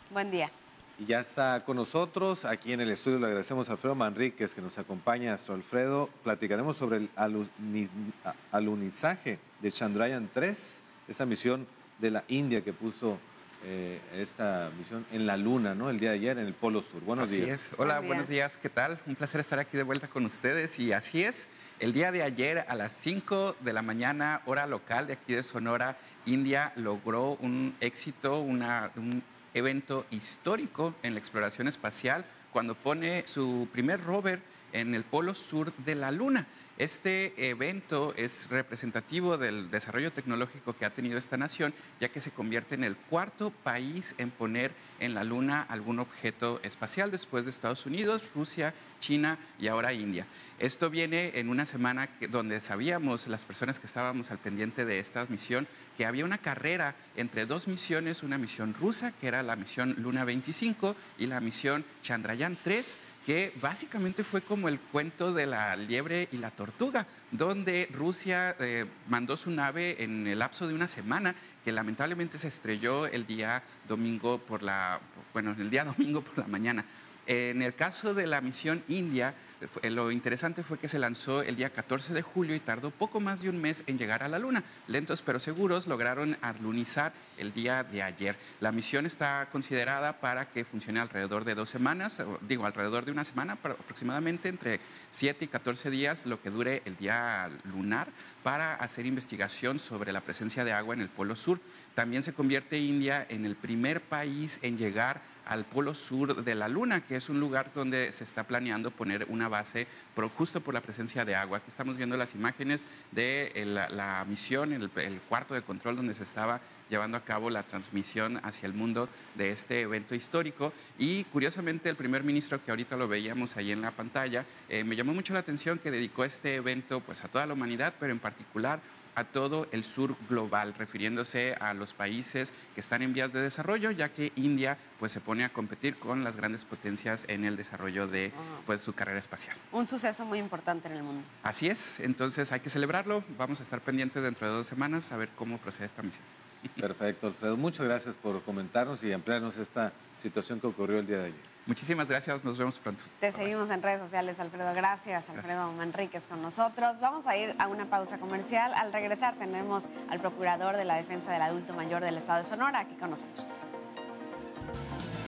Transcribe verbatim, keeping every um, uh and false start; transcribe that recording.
Buen día. Y ya está con nosotros, aquí en el estudio le agradecemos a Alfredo Manríquez que nos acompaña. Astro Alfredo, platicaremos sobre el aluni- a- alunizaje de Chandrayaan tres, esta misión de la India que puso eh, esta misión en la Luna, ¿no? El día de ayer en el Polo Sur. Buenos Así días. es. Buen Hola, buenos día. días. ¿Qué tal? Un placer estar aquí de vuelta con ustedes. Y así es, el día de ayer a las cinco de la mañana, hora local de aquí de Sonora, India logró un éxito, una, un evento histórico en la exploración espacial cuando pone su primer rover en el polo sur de la Luna. Este evento es representativo del desarrollo tecnológico que ha tenido esta nación, ya que se convierte en el cuarto país en poner en la Luna algún objeto espacial después de Estados Unidos, Rusia, China y ahora India. Esto viene en una semana que, donde sabíamos, las personas que estábamos al pendiente de esta misión, que había una carrera entre dos misiones, una misión rusa, que era la misión Luna veinticinco, y la misión Chandrayaan tres, que básicamente fue como el cuento de la liebre y la tortuga, donde Rusia eh, mandó su nave en el lapso de una semana, que lamentablemente se estrelló el día domingo por la, bueno, el día domingo por la mañana. En el caso de la misión India, lo interesante fue que se lanzó el día catorce de julio y tardó poco más de un mes en llegar a la Luna. Lentos pero seguros lograron alunizar el día de ayer. La misión está considerada para que funcione alrededor de dos semanas, digo, alrededor de una semana, aproximadamente entre siete y catorce días, lo que dure el día lunar, para hacer investigación sobre la presencia de agua en el Polo Sur. También se convierte India en el primer país en llegar al Polo Sur de la Luna, que es un lugar donde se está planeando poner una base pero justo por la presencia de agua. Aquí estamos viendo las imágenes de la, la misión, el, el cuarto de control donde se estaba llevando a cabo la transmisión hacia el mundo de este evento histórico. Y curiosamente el primer ministro, que ahorita lo veíamos ahí en la pantalla, eh, me llamó mucho la atención que dedicó este evento pues a toda la humanidad, pero en particular a todo el sur global, refiriéndose a los países que están en vías de desarrollo, ya que India pues se pone a competir con las grandes potencias en el desarrollo de Ah, pues su carrera espacial. un suceso muy importante en el mundo. Así es, entonces hay que celebrarlo. Vamos a estar pendientes dentro de dos semanas a ver cómo procede esta misión. Perfecto, Alfredo. Muchas gracias por comentarnos y ampliarnos esta situación que ocurrió el día de ayer. Muchísimas gracias, nos vemos pronto. Te Bye, bye. seguimos en redes sociales, Alfredo. Gracias, Alfredo Gracias. Manríquez con nosotros. Vamos a ir a una pausa comercial. Al regresar tenemos al procurador de la defensa del adulto mayor del estado de Sonora aquí con nosotros.